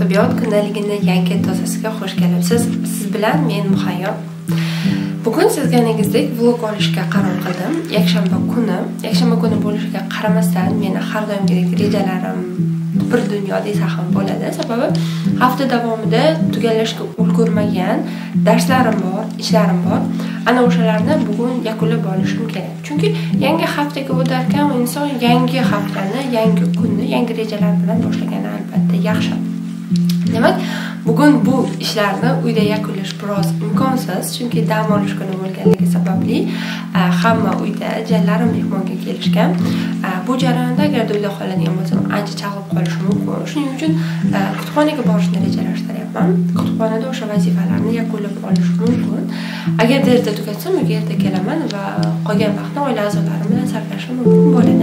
Tabiat kundaligini yangi tozasiga xush kelibsiz. Siz bilan men Muhayyam. Bugun sizganingizdek vlog olishga qaror qildim. Yakshanba kuni bo'lishiga qaramasdan meni har doimgidek rejalarim bir dunyo desa ham bo'ladi. Sababi hafta davomida tugallashga ulgurmagan darslarim bor, ishlarim bor. Ana o'shalarni bugun yakunlab olishim kerak. Chunki yangi haftaga o'tarkan inson yangi haftani, yangi kunni, yangi rejalar bilan boshlagani albatta yaxshi. Demak, bugun bu ishlarni uyda yakunlash biroz imkonsiz, chunki dam olish kuni bo'lganligi sababli hamma uyda, jiyanlarim mehmonga kelishgan. Bu jarayonda agarda uyda qoladigan bo'lsam, ancha chalg'ib qolishi mumkin. Shuning uchun kutubxonaga borishni rejalashtiryapman. Kutubxonada o'sha vazifalarni yakunlab olish mumkin. Agar erta tugatsam, uyga erta kelaman va qolgan vaqtni oila a'zolarim bilan sarflashim mumkin bo'ladi.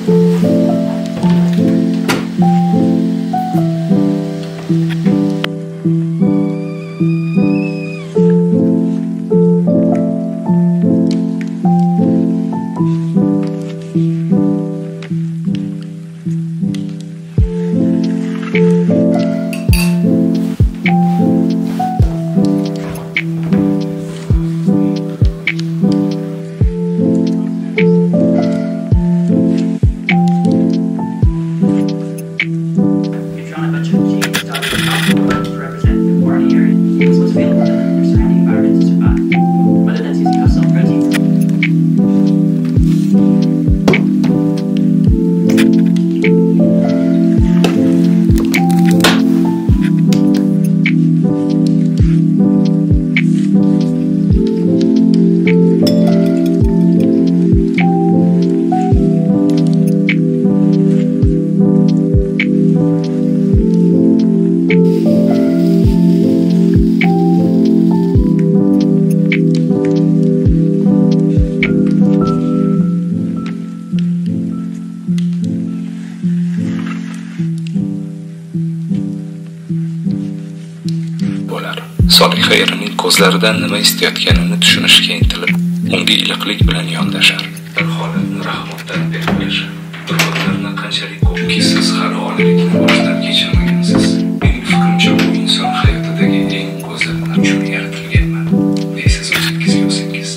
Soliha erining ko'zlaridan nima istayotganini tushunishga intilib, unga iliqlik bilan yondashar. Bir holatni rahmatdan berib birodarlarni qanchalik ko'pki siz hali oilalikni boshdan kechirmagansiz. Mening fikrimcha bu inson hayotidagi eng go'zal uchun yaratilganman. Deysiz o'zingizga o'zingiz.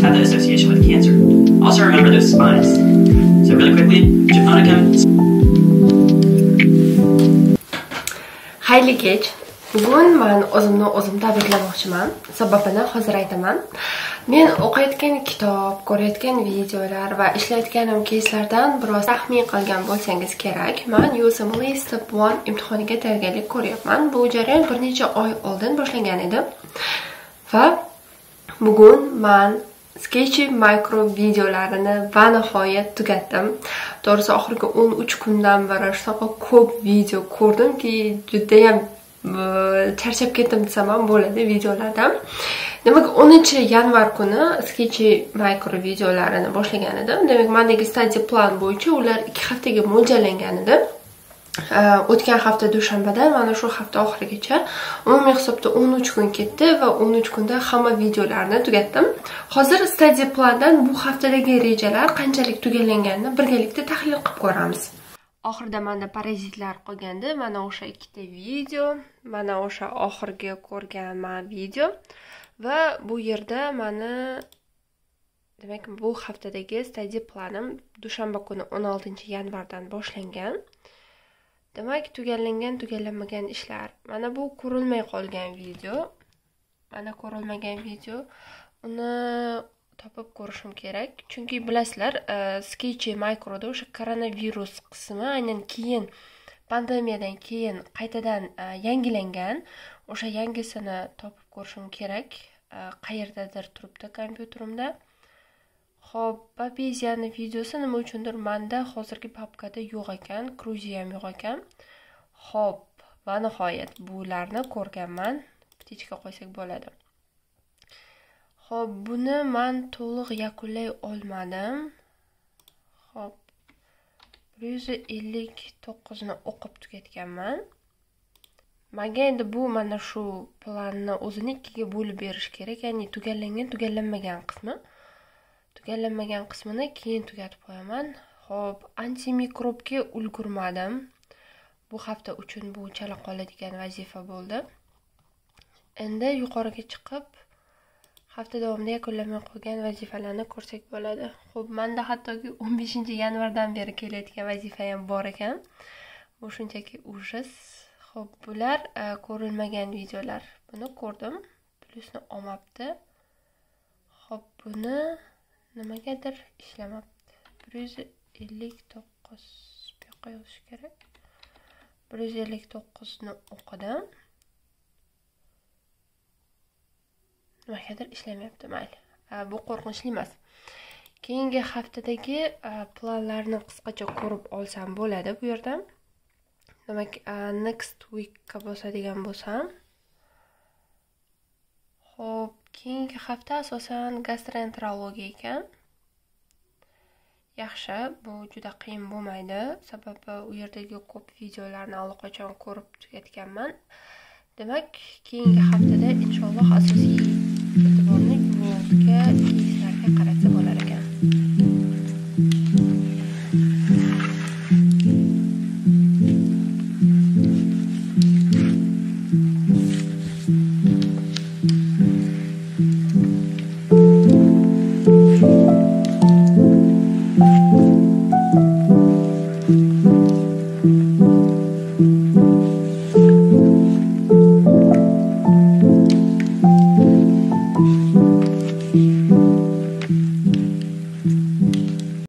have that association with cancer. Also remember those spines. So really quickly, Japonicum. Xayrli kech. Bugun men o'zimni o'zim tabriklamoqchiman. Sababini hozir aytaman. Men o'qiyotgan kitob, ko'rayotgan videolar va ishlayotganim keyslardan biroz taxmin qilgan bo'lsangiz kerak. Men USMLE Step 1 imtihoniga tayyorgarlik ko'ryapman. Bu jarayon bir necha oy oldin boshlangan edi. Va bugun men Sketchy Micro videolarini va nihoyat tugatdim. To'g'risi oxirgi 13 kundan beri shunaqa ko'p video ko'rdimki, juda ham charchab ketdim desam ham bo'ladi videolardan. Demak, 10-yanvar kuni Sketchy Micro videolarini boshlagan edim. Demak, mendagi study plan bo'yicha ular 2 haftaga mo'ljallangan edi. O'tgan hafta dushanbadan mana shu hafta oxirigacha umumiy hisobda 13 kun ketdi va 13 kunda hamma videolarni tugatdim. Hozir study plandan bu haftadagi rejalar qanchalik tugallanganini birgalikda tahlil qilib ko'ramiz. Oxirida menda parazitlar qolgandi. Mana o'sha ikkita video, mana o'sha oxirgi ko'rgan video va bu yerda meni demak bu haftadagi study planim dushanba kuni 16-yanvardan boshlangan. Demak, tugallanmagan ishlar. Mana bu ko'rilmay qolgan video. Mana ko'rilmagan video. Uni topib ko'rishim kerak. Chunki bilasizlar, Sketchy Microda o'sha koronavirus qismi aynan keyin pandemiyadan keyin qaytadan yangilangan. O'sha yangisini topib ko'rishim kerak. Qayerdadir turibdi kompyuterimda. Xo'p, Babiziyani videosi nima uchundir menda hozirgi papkada yo'q ekan, Cruzy ham yo'q ekan. Xo'p, va nihoyat bularni ko'rganman. Ptichka qo'ysak bo'ladi. Xo'p, buni men to'liq yakunlay olmadim. Xo'p, 159 ni o'qib tugatganman. Menga endi bu mana shu planni o'zini ikkiga bo'lib berish kerak, ya'ni tugallanmagan qismi. Tugallanmagan qismini keyin tugatib qo'yaman. Xo'p, antimikrobga ulgurmadim. Bu hafta uchun bu chala qoladigan vazifa bo'ldi. Endi yuqoriga chiqib hafta davomida yakunlanmay qolgan vazifalarni ko'rsak bo'ladi. Xo'p, menda hattoki 15-yanvardan beri kelayotgan vazifa ham bor ekan. Bu shunchaki ujus. Xo'p, bular ko'rilmagan videolar. Buni ko'rdim. Plusni olmabdi. Xo'p, buni nimagadir ishlamabdi. 159 bu yoqqa yozish kerak. 159 ni o'qidim. Nimagadir ishlamayapti, mayli. Bu qo'rqinchli emas. Keyingi haftadagi planlarni qisqacha ko'rib olsam bo'ladi bu yerda. Demak, next week ga bosadigan bo'lsam. Xo'p, keyingi hafta asosan gastroenterologiya ekan. Yaxshi, bu juda qiyin bo'lmaydi, sababi u yerdagi ko'p videolarni allaqachon ko'rib tugatganman. Demak, keyingi haftada inshaalloh asosiy e'tiborni yurtga, keyslarga qaratamiz.